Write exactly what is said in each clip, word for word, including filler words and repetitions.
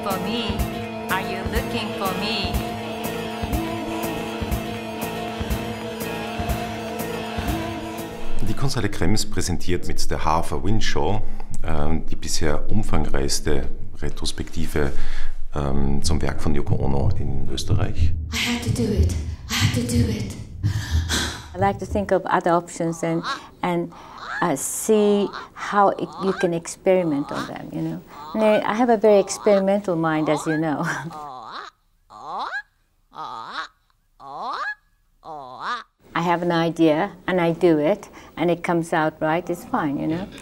for me? Are you looking for me? Die Kunsthalle Krems präsentiert mit der Half a Wind Show äh, die bisher umfangreichste Retrospektive ähm, zum Werk von Yoko Ono in Österreich. I had to do it. I had to do it. I like to think of other options and and uh, see how it, you can experiment on them. You know, and I, I have a very experimental mind, as you know. I have an idea and I do it, and it comes out right. It's fine, you know.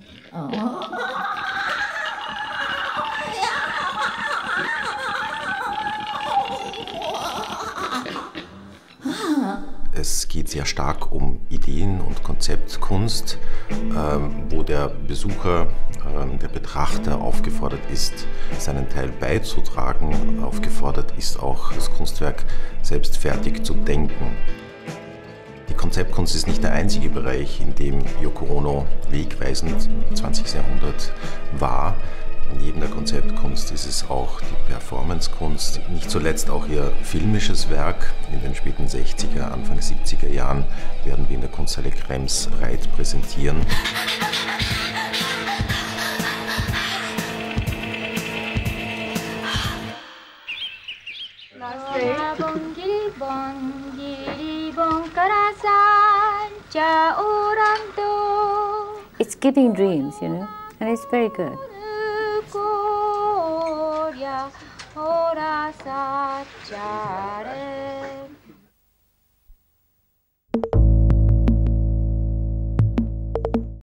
Es geht sehr stark um Ideen- und Konzeptkunst, ähm, wo der Besucher, ähm, der Betrachter aufgefordert ist, seinen Teil beizutragen, aufgefordert ist auch, das Kunstwerk selbst fertig zu denken. Die Konzeptkunst ist nicht der einzige Bereich, in dem Yoko Ono wegweisend im zwanzigsten Jahrhundert war. Neben der Konzeptkunst ist es auch die Performancekunst, nicht zuletzt auch ihr filmisches Werk. In den späten sechziger, Anfang siebziger Jahren werden wir in der Kunsthalle Krems Reit präsentieren. It's giving dreams, you know, and it's very good. Ora sa chare